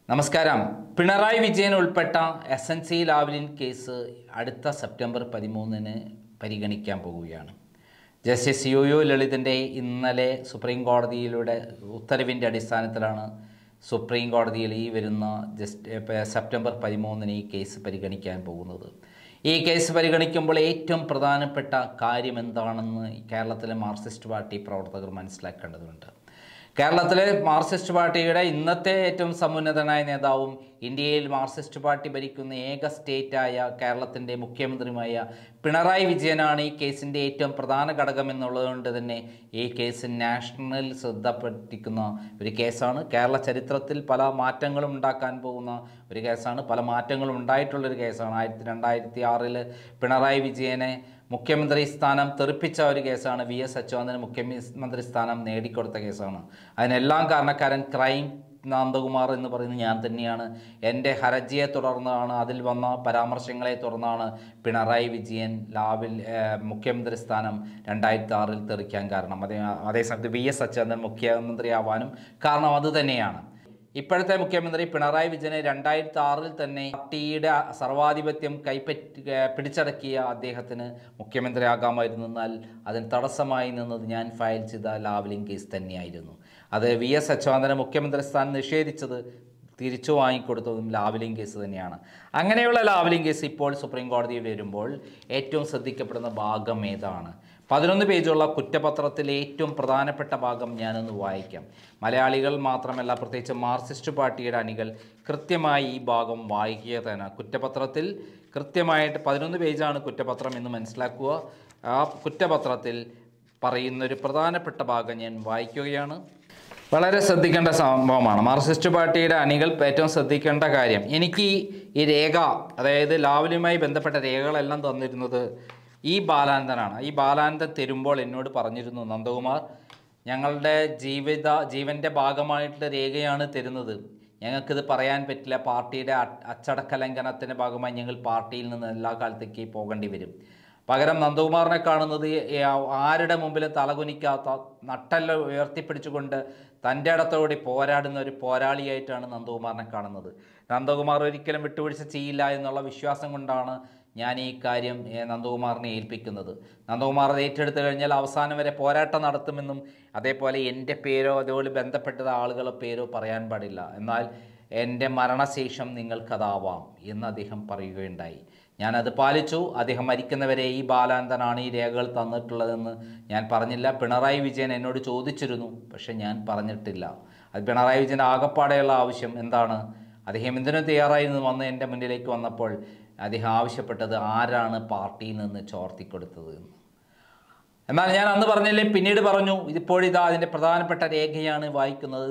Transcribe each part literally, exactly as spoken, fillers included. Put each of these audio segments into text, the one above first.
നമസ്കാരം. പിണറായി വിജയൻ ഉൾപ്പെട്ട S N C Lavalin case അടുത്ത സെപ്റ്റംബർ പതിമൂന്നിന് പരിഗണിക്കാൻ പോവുകയാണ്. ജസ്റ്റിസ് യു യു ലളിതിൻ്റെ ഇന്നലെ സുപ്രീം കോടതിയിലൂടെ ഉത്തരവിൻ്റെ അടിസ്ഥാനത്തിലാണ് സുപ്രീം കോടതിയിൽ ഈ വരുന്ന ജസ്റ്റ് സെപ്റ്റംബർ പതിമൂന്നിന് ഈ കേസ് പരിഗണിക്കാൻ പോകുന്നത്. ഈ കേസ് പരിഗണിക്കുമ്പോൾ ഏറ്റവും പ്രധാനപ്പെട്ട കാര്യം എന്താണെന്ന് കേരളത്തിലെ മാർക്സിസ്റ്റ് പാർട്ടി പ്രവർത്തകർ മനസ്സിലാക്കേണ്ടതുണ്ട്. കേരളത്തിലെ മാർക്സിസ്റ്റ് പാർട്ടിയുടെ ഇന്നത്തെ ഏറ്റവും സമുന്നതനായ നേതാവും ഇന്ത്യയിൽ മാർക്സിസ്റ്റ് പാർട്ടി ഭരിക്കുന്ന ഏക സ്റ്റേറ്റായ കേരളത്തിൻ്റെ മുഖ്യമന്ത്രിയുമായ പിണറായി വിജയനാണ് ഈ കേസിൻ്റെ ഏറ്റവും പ്രധാന ഘടകം എന്നുള്ളതുകൊണ്ട് തന്നെ ഈ കേസ് നാഷണൽ ശ്രദ്ധപ്പെട്ടിരിക്കുന്ന ഒരു കേസാണ്. കേരള ചരിത്രത്തിൽ പല മാറ്റങ്ങളും ഉണ്ടാക്കാൻ പോകുന്ന ഒരു കേസാണ്. പല മാറ്റങ്ങളും ഉണ്ടായിട്ടുള്ളൊരു കേസാണ്. ആയിരത്തി രണ്ടായിരത്തി ആറിൽ പിണറായി വിജയനെ മുഖ്യമന്ത്രി സ്ഥാനം തെറിപ്പിച്ച ഒരു കേസാണ്. വി എസ് അച്യുതാനന്ദന് മുഖ്യമന്ത്രി സ്ഥാനം നേടിക്കൊടുത്ത കേസാണ്. അതിനെല്ലാം കാരണക്കാരൻ ക്രൈം നന്ദകുമാർ എന്ന് പറയുന്നത് ഞാൻ തന്നെയാണ്. എൻ്റെ ഹർജിയെ തുടർന്നാണ്, അതിൽ വന്ന പരാമർശങ്ങളെ തുടർന്നാണ് പിണറായി വിജയൻ ലാവിൽ മുഖ്യമന്ത്രി സ്ഥാനം രണ്ടായിരത്തി ആറിൽ തെറിക്കാൻ കാരണം. അതേ അതേസമയത്ത് വി എസ് അച്യുതാനന്ദൻ മുഖ്യമന്ത്രിയാവാനും കാരണം അതുതന്നെയാണ്. ഇപ്പോഴത്തെ മുഖ്യമന്ത്രി പിണറായി വിജയനെ രണ്ടായിരത്തി ആറിൽ തന്നെ പാർട്ടിയുടെ സർവാധിപത്യം കൈപ്പറ്റി പിടിച്ചടക്കിയ അദ്ദേഹത്തിന് മുഖ്യമന്ത്രിയാകാമായിരുന്നു. എന്നാൽ അതിന് തടസ്സമായി നിന്നത് ഞാൻ ഫയൽ ചെയ്ത ലാവ്ലിൻ കേസ് തന്നെയായിരുന്നു. അത് വി എസ് അച്യുതാനന്ദന് മുഖ്യമന്ത്രി സ്ഥാനം നിഷേധിച്ചത് തിരിച്ചു വാങ്ങിക്കൊടുത്തതും ലാവ്ലിൻ കേസ് തന്നെയാണ്. അങ്ങനെയുള്ള ലാവ്ലിൻ കേസ് ഇപ്പോൾ സുപ്രീം കോടതിയിൽ വരുമ്പോൾ ഏറ്റവും ശ്രദ്ധിക്കപ്പെടുന്ന ഭാഗം ഏതാണ്? പതിനൊന്ന് പേജുള്ള കുറ്റപത്രത്തിലെ ഏറ്റവും പ്രധാനപ്പെട്ട ഭാഗം ഞാനൊന്ന് വായിക്കാം. മലയാളികൾ മാത്രമല്ല, പ്രത്യേകിച്ച് മാർക്സിസ്റ്റ് പാർട്ടിയുടെ അണികൾ കൃത്യമായി ഈ ഭാഗം വായിക്കുക തന്നെ. കുറ്റപത്രത്തിൽ കൃത്യമായിട്ട് പതിനൊന്ന് പേജാണ് കുറ്റപത്രം എന്ന് മനസ്സിലാക്കുക. ആ കുറ്റപത്രത്തിൽ പറയുന്നൊരു പ്രധാനപ്പെട്ട ഭാഗം ഞാൻ വായിക്കുകയാണ്. വളരെ ശ്രദ്ധിക്കേണ്ട സംഭവമാണ്. മാർക്സിസ്റ്റ് പാർട്ടിയുടെ അണികൾ ഏറ്റവും ശ്രദ്ധിക്കേണ്ട കാര്യം, എനിക്ക് ഈ രേഖ, അതായത് ലാവ്ലിനുമായി ബന്ധപ്പെട്ട രേഖകളെല്ലാം തന്നിരുന്നത് ഈ ബാലാനന്ദനാണ്. ഈ ബാലാനന്ദൻ തരുമ്പോൾ എന്നോട് പറഞ്ഞിരുന്നു, നന്ദകുമാർ, ഞങ്ങളുടെ ജീവിത ജീവൻ്റെ ഭാഗമായിട്ടുള്ള രേഖയാണ് തരുന്നത്, ഞങ്ങൾക്കിത് പറയാൻ പറ്റില്ല, പാർട്ടിയുടെ അച്ചടക്ക ലംഘനത്തിൻ്റെ ഭാഗമായി ഞങ്ങൾ പാർട്ടിയിൽ നിന്ന് എല്ലാ കാലത്തേക്ക് പോകേണ്ടി വരും. പകരം നന്ദകുമാറിനെ കാണുന്നത് ആരുടെ മുമ്പിലും തലകുനിക്കാത്ത, നട്ടെല്ല ഉയർത്തിപ്പിടിച്ചുകൊണ്ട് തൻ്റെ ഇടത്തോടെ പോരാടുന്ന ഒരു പോരാളിയായിട്ടാണ് നന്ദകുമാറിനെ കാണുന്നത്. നന്ദകുമാർ ഒരിക്കലും വിട്ടുവീഴ്ച ചെയ്യില്ല എന്നുള്ള വിശ്വാസം കൊണ്ടാണ് ഞാൻ ഈ കാര്യം നന്ദകുമാറിനെ ഏൽപ്പിക്കുന്നത്. നന്ദകുമാർ അത് ഏറ്റെടുത്തു കഴിഞ്ഞാൽ അവസാനം വരെ പോരാട്ടം നടത്തുമെന്നും, അതേപോലെ എൻ്റെ പേരോ അതുപോലെ ബന്ധപ്പെട്ട ആളുകളെ പേരോ പറയാൻ പാടില്ല, എന്നാൽ എൻ്റെ മരണശേഷം നിങ്ങൾക്കതാവാം എന്ന് അദ്ദേഹം പറയുകയുണ്ടായി. ഞാനത് പാലിച്ചു. അദ്ദേഹം മരിക്കുന്നവരെ ഈ ബാലാനന്ദനാണ് ഈ രേഖകൾ തന്നിട്ടുള്ളതെന്ന് ഞാൻ പറഞ്ഞില്ല. പിണറായി വിജയൻ എന്നോട് ചോദിച്ചിരുന്നു, പക്ഷെ ഞാൻ പറഞ്ഞിട്ടില്ല. അത് പിണറായി വിജയൻ്റെ ആകപ്പാടെയുള്ള ആവശ്യം എന്താണ്? അദ്ദേഹം എന്തിനും തയ്യാറായി നിന്ന് വന്ന് എൻ്റെ മുന്നിലേക്ക് വന്നപ്പോൾ അദ്ദേഹം ആവശ്യപ്പെട്ടത് ആരാണ് പാർട്ടിയിൽ നിന്ന് ചോർത്തിക്കൊടുത്തത് എന്ന്. എന്നാൽ ഞാൻ അന്ന് പറഞ്ഞില്ലേ, പിന്നീട് പറഞ്ഞു. ഇതിപ്പോഴിതാ അതിൻ്റെ പ്രധാനപ്പെട്ട രേഖയാണ് വായിക്കുന്നത്.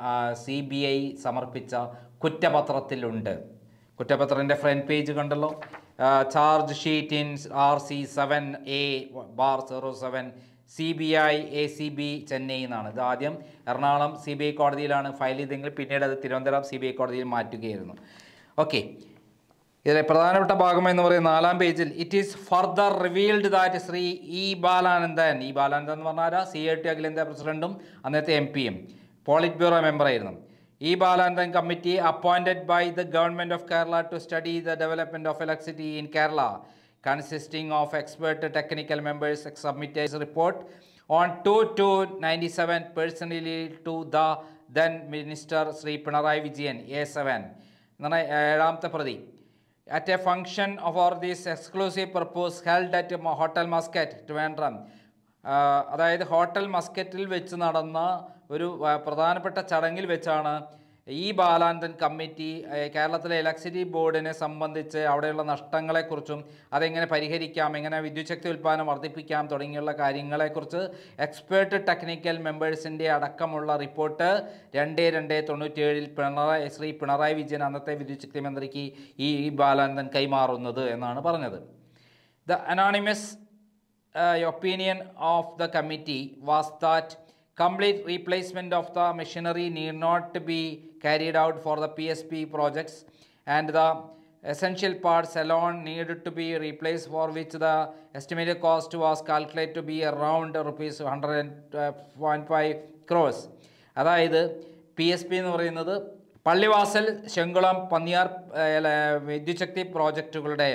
സി ബി ഐ സമർപ്പിച്ച കുറ്റപത്രത്തിലുണ്ട്. കുറ്റപത്രത്തിൻ്റെ ഫ്രണ്ട് പേജ് കണ്ടല്ലോ. Charge sheet in R C seven A bar zero seven C B I A C B Chennai എന്നാണ്. ഇത് ആദ്യം എറണാകുളം സി ബി ഐ കോടതിയിലാണ് ഫയൽ ചെയ്തെങ്കിൽ പിന്നീട് അത് തിരുവനന്തപുരം സി ബി ഐ കോടതിയിൽ മാറ്റുകയായിരുന്നു. ഓക്കെ, ഇതിലെ പ്രധാനപ്പെട്ട ഭാഗം എന്ന് പറയുന്ന നാലാം പേജിൽ, it is further revealed that Shri E Balanandan, ഈ ബാലാനന്ദൻ എന്ന് പറഞ്ഞാൽ സി ഐ ടി അഖിലേന്ത്യാ പ്രസിഡന്റും അന്നത്തെ എം പിയും പോളിറ്റ് ബ്യൂറോ മെമ്പറായിരുന്നു. E. Balanandhan Committee appointed by the Government of Kerala to study the development of electricity in Kerala, consisting of expert technical members, submitted his report on two two ninety-seven personally to the then Minister Sri Pinarayi Vijayan, A seven. ഏഴാമത്തെ പ്രതി. At a function for this exclusive purpose held at Hotel Muscat, Trivandrum, അതായത് hotel മസ്കറ്റിൽ വെച്ച് നടന്ന ഒരു പ്രധാനപ്പെട്ട ചടങ്ങിൽ വെച്ചാണ് ഈ ബാലാനന്ദൻ കമ്മിറ്റി കേരളത്തിലെ ഇലക്ട്രിസിറ്റി ബോർഡിനെ സംബന്ധിച്ച് അവിടെയുള്ള നഷ്ടങ്ങളെക്കുറിച്ചും അതെങ്ങനെ പരിഹരിക്കാം, എങ്ങനെ വിദ്യുച്ഛക്തി ഉൽപ്പാദനം വർദ്ധിപ്പിക്കാം തുടങ്ങിയുള്ള കാര്യങ്ങളെക്കുറിച്ച് എക്സ്പേർട്ട് ടെക്നിക്കൽ മെമ്പേഴ്സിൻ്റെ അടക്കമുള്ള റിപ്പോർട്ട് രണ്ട് രണ്ട് തൊണ്ണൂറ്റിയേഴിൽ പിണറായി ശ്രീ പിണറായി വിജയൻ അന്നത്തെ വിദ്യുച്ഛക്തി മന്ത്രിക്ക് ഈ ബാലാനന്ദൻ കൈമാറുന്നത് എന്നാണ് പറഞ്ഞത്. The anonymous Uh, opinion of the committee was that complete replacement of the machinery need not be carried out for the P S P projects, and the essential parts alone needed to be replaced, for which the estimated cost was calculated to be around rupees one hundred point five crores. അതായത് P S P എന്ന് പറയുന്നത് പള്ളിവാസൽ, ശങ്കുളം, പന്നിയാർ വിദ്യുച്ഛക്തി പ്രോജക്റ്റുകളുടെ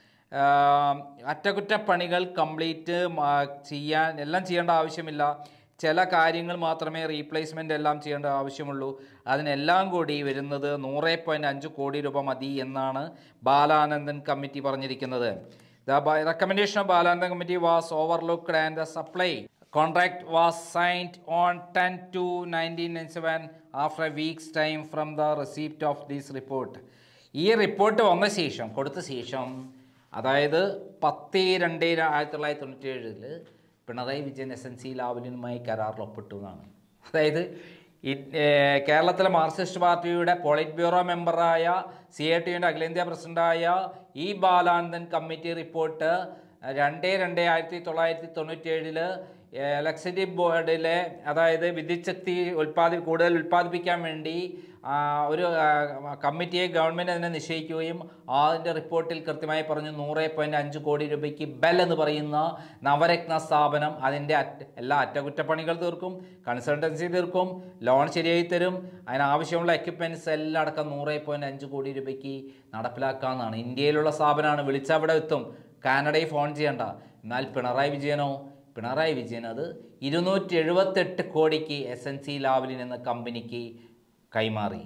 അറ്റകുറ്റപ്പണികൾ complete ചെയ്യാൻ എല്ലാം ചെയ്യേണ്ട ആവശ്യമില്ല. ചില കാര്യങ്ങൾ മാത്രമേ റീപ്ലേസ്മെൻ്റ് എല്ലാം ചെയ്യേണ്ട ആവശ്യമുള്ളൂ. അതിനെല്ലാം കൂടി വരുന്നത് നൂറ് പോയിൻറ്റ് അഞ്ച് കോടി രൂപ മതി എന്നാണ് ബാലാനന്ദൻ കമ്മിറ്റി പറഞ്ഞിരിക്കുന്നത്. The recommendation of Balanandan committee was overlooked and the supply contract was signed on ten to nineteen ninety-seven after a week's time from the receipt of this report. ഈ റിപ്പോർട്ട് വന്ന ശേഷം കൊടുത്ത ശേഷം അതായത് പത്ത് രണ്ട് ആയിരത്തി തൊള്ളായിരത്തി തൊണ്ണൂറ്റി ഏഴിൽ Pinarayi Vijayan S N C ലാവ്ലിനുമായി കരാറിൽ ഒപ്പിട്ടു എന്നാണ്. അതായത് ഈ കേരളത്തിലെ മാർക്സിസ്റ്റ് പാർട്ടിയുടെ പോളിറ്റ് ബ്യൂറോ മെമ്പറായ സി ഐ ടി യുവിൻ്റെ അഖിലേന്ത്യാ പ്രസിഡൻ്റായ ഈ ബാലാനന്ദൻ കമ്മിറ്റി റിപ്പോർട്ട് രണ്ട് രണ്ട് ആയിരത്തി തൊള്ളായിരത്തി തൊണ്ണൂറ്റി ഏഴില് ഇലക്ട്രിസിറ്റി ബോർഡിലെ അതായത് വിദ്യുച്ഛക്തി ഉൽപ്പാദി കൂടുതൽ ഉൽപ്പാദിപ്പിക്കാൻ വേണ്ടി ഒരു കമ്മിറ്റിയെ ഗവൺമെൻറ് അതിനെ നിശ്ചയിക്കുകയും അതിൻ്റെ റിപ്പോർട്ടിൽ കൃത്യമായി പറഞ്ഞു നൂറ് പോയിൻറ്റ് അഞ്ച് കോടി രൂപയ്ക്ക് ബെൽ എന്ന് പറയുന്ന നവരത്ന സ്ഥാപനം അതിൻ്റെ എല്ലാ അറ്റകുറ്റപ്പണികൾ തീർക്കും, കൺസൾട്ടൻസി തീർക്കും, ലോൺ ശരിയായി തരും, അതിനാവശ്യമുള്ള എക്യുപ്മെൻറ്റ്സ് എല്ലാം അടക്കം നൂറ് പോയിൻറ്റ് അഞ്ച് കോടി രൂപയ്ക്ക് നടപ്പിലാക്കാമെന്നാണ്. ഇന്ത്യയിലുള്ള സ്ഥാപനമാണ്, വിളിച്ചാൽ അവിടെ എത്തും, കാനഡയിൽ ഫോൺ ചെയ്യേണ്ട. എന്നാൽ പിണറായി വിജയനോ പിണറായി വിജയൻ അത് ഇരുന്നൂറ്റി എഴുപത്തെട്ട് കോടിക്ക് എസ് എൻ സി ലാവ്ലിൻ എന്ന കമ്പനിക്ക് കൈമാറി,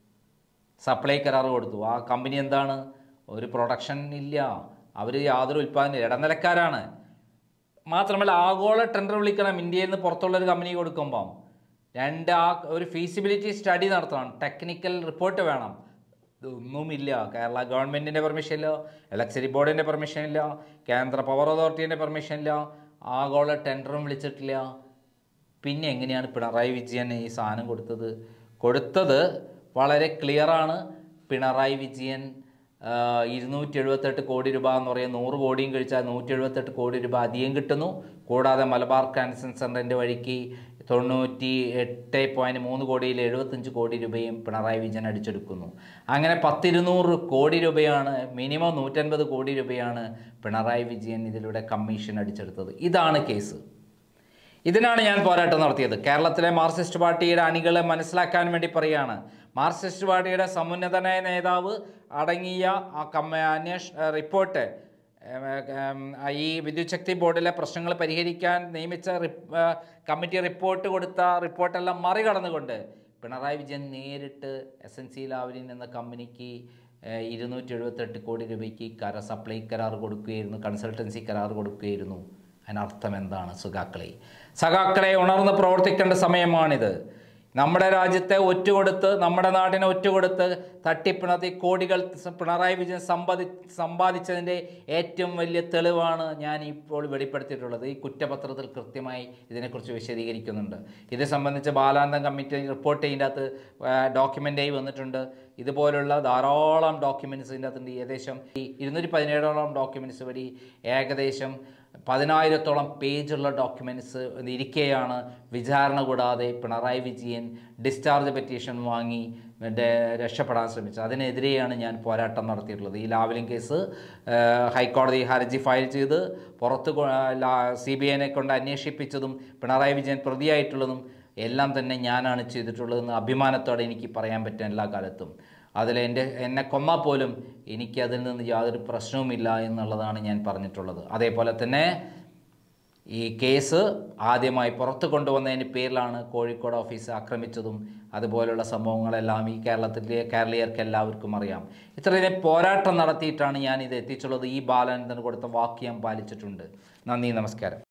സപ്ലൈ കരാർ കൊടുത്തു. ആ കമ്പനി എന്താണ്, ഒരു പ്രൊഡക്ഷൻ ഇല്ല, അവർ യാതൊരു ഉൽപ്പാദനം ഇടനിലക്കാരാണ്. മാത്രമല്ല ആഗോള ടെൻഡർ വിളിക്കണം ഇന്ത്യയിൽ നിന്ന് പുറത്തുള്ളൊരു കമ്പനി കൊടുക്കുമ്പം. രണ്ട് ആ ഒരു ഫീസിബിലിറ്റി സ്റ്റഡി നടത്തണം, ടെക്നിക്കൽ റിപ്പോർട്ട് വേണം. ഇതൊന്നുമില്ല. കേരള ഗവൺമെൻറ്റിൻ്റെ പെർമിഷൻ ഇല്ല, ഇലക്ട്രിസിറ്റി ബോർഡിൻ്റെ പെർമിഷൻ ഇല്ല, കേന്ദ്ര പവർ അതോറിറ്റീൻ്റെ പെർമിഷൻ ഇല്ല, ആഗോള ടെൻഡറും വിളിച്ചിട്ടില്ല. പിന്നെ എങ്ങനെയാണ് പിണറായി വിജയൻ ഈ സാധനം കൊടുത്തത്? കൊടുത്തത് വളരെ ക്ലിയറാണ്. പിണറായി വിജയൻ ഇരുന്നൂറ്റി എഴുപത്തെട്ട് കോടി രൂപ എന്ന് പറയുന്നത് നൂറ് കോടിയും കഴിച്ചാൽ നൂറ്റി എഴുപത്തെട്ട് കോടി രൂപ അധികം കിട്ടുന്നു. കൂടാതെ മലബാർ ക്യാൻസർ സെൻ്ററിൻ്റെ വഴിക്ക് തൊണ്ണൂറ്റി എട്ട് പോയിൻറ്റ് മൂന്ന് കോടിയിൽ എഴുപത്തഞ്ച് കോടി രൂപയും പിണറായി വിജയൻ അടിച്ചെടുക്കുന്നു. അങ്ങനെ പത്തിരുന്നൂറ് കോടി രൂപയാണ്, മിനിമം നൂറ്റൻപത് കോടി രൂപയാണ് പിണറായി വിജയൻ ഇതിലൂടെ കമ്മീഷൻ അടിച്ചെടുത്തത്. ഇതാണ് കേസ്. ഇതിനാണ് ഞാൻ പോരാട്ടം നടത്തിയത്. കേരളത്തിലെ മാർക്സിസ്റ്റ് പാർട്ടിയുടെ അണികളെ മനസ്സിലാക്കാൻ വേണ്ടി പറയുകയാണ്. മാർക്സിസ്റ്റ് പാർട്ടിയുടെ സമുന്നതനായ നേതാവ് അടങ്ങിയ ആ കമ്മ അന്വേഷണ റിപ്പോർട്ട് ഈ വിദ്യുച്ഛക്തി ബോർഡിലെ പ്രശ്നങ്ങൾ പരിഹരിക്കാൻ നിയമിച്ച കമ്മിറ്റി റിപ്പോർട്ട് കൊടുത്ത റിപ്പോർട്ടെല്ലാം മറികടന്നുകൊണ്ട് പിണറായി വിജയൻ നേരിട്ട് എസ് എൻ സി ലാവ്ലിൻ എന്ന കമ്പനിക്ക് ഇരുന്നൂറ്റി എഴുപത്തെട്ട് കോടി രൂപയ്ക്ക് കര സപ്ലൈ കരാർ കൊടുക്കുകയായിരുന്നു, കൺസൾട്ടൻസി കരാർ കൊടുക്കുകയായിരുന്നു. അതിനർത്ഥം എന്താണ്? സഖാക്കളെ സഖാക്കളെ ഉണർന്ന് പ്രവർത്തിക്കേണ്ട സമയമാണിത്. നമ്മുടെ രാജ്യത്തെ ഒറ്റുകൊടുത്ത്, നമ്മുടെ നാടിനെ ഒറ്റുകൊടുത്ത് തട്ടിപ്പിണത്തി കോടികൾ പിണറായി വിജയൻ സമ്പാദി സമ്പാദിച്ചതിൻ്റെ ഏറ്റവും വലിയ തെളിവാണ് ഞാൻ ഇപ്പോൾ വെളിപ്പെടുത്തിയിട്ടുള്ളത്. ഈ കുറ്റപത്രത്തിൽ കൃത്യമായി ഇതിനെക്കുറിച്ച് വിശദീകരിക്കുന്നുണ്ട്. ഇത് സംബന്ധിച്ച് ബാലാനന്ദൻ കമ്മിറ്റി റിപ്പോർട്ട് ഇതിൻ്റെ അകത്ത് ഡോക്യുമെൻ്റായി വന്നിട്ടുണ്ട്. ഇതുപോലുള്ള ധാരാളം ഡോക്യുമെൻറ്റ്സ് ഇതിൻ്റെ അകത്തുണ്ട്. ഏകദേശം ഈ ഇരുന്നൂറ്റി പതിനേഴോളം ഡോക്യുമെൻറ്റ്സ് വഴി ഏകദേശം പതിനായിരത്തോളം പേജുള്ള ഡോക്യുമെൻറ്റ്സ് ഇരിക്കെയാണ് വിചാരണ കൂടാതെ പിണറായി വിജയൻ ഡിസ്ചാർജ് പെറ്റീഷൻ വാങ്ങി രക്ഷപ്പെടാൻ ശ്രമിച്ചത്. അതിനെതിരെയാണ് ഞാൻ പോരാട്ടം നടത്തിയിട്ടുള്ളത്. ഈ ലാവ്ലിൻ കേസ് ഹൈക്കോടതി ഹർജി ഫയൽ ചെയ്ത് പുറത്ത് സി ബി ഐനെ കൊണ്ട് അന്വേഷിപ്പിച്ചതും പിണറായി വിജയൻ പ്രതിയായിട്ടുള്ളതും എല്ലാം തന്നെ ഞാനാണ് ചെയ്തിട്ടുള്ളതെന്ന് അഭിമാനത്തോടെ എനിക്ക് പറയാൻ പറ്റും എല്ലാ കാലത്തും. അതിൽ എൻ്റെ എന്നെ കൊന്നാൽ പോലും എനിക്കതിൽ നിന്ന് യാതൊരു പ്രശ്നവുമില്ല എന്നുള്ളതാണ് ഞാൻ പറഞ്ഞിട്ടുള്ളത്. അതേപോലെ തന്നെ ഈ കേസ് ആദ്യമായി പുറത്ത് കൊണ്ടുവന്നതിന് പേരിലാണ് കോഴിക്കോട് ഓഫീസ് ആക്രമിച്ചതും അതുപോലുള്ള സംഭവങ്ങളെല്ലാം ഈ കേരളത്തിലെ കേരളീയർക്ക് എല്ലാവർക്കും അറിയാം. ഇത്രയും പോരാട്ടം നടത്തിയിട്ടാണ് ഞാൻ ഇത് എത്തിച്ചുള്ളത്. ഈ ബാലാനന്ദന് കൊടുത്ത വാക്ക് ഞാൻ പാലിച്ചിട്ടുണ്ട്. നന്ദി, നമസ്കാരം.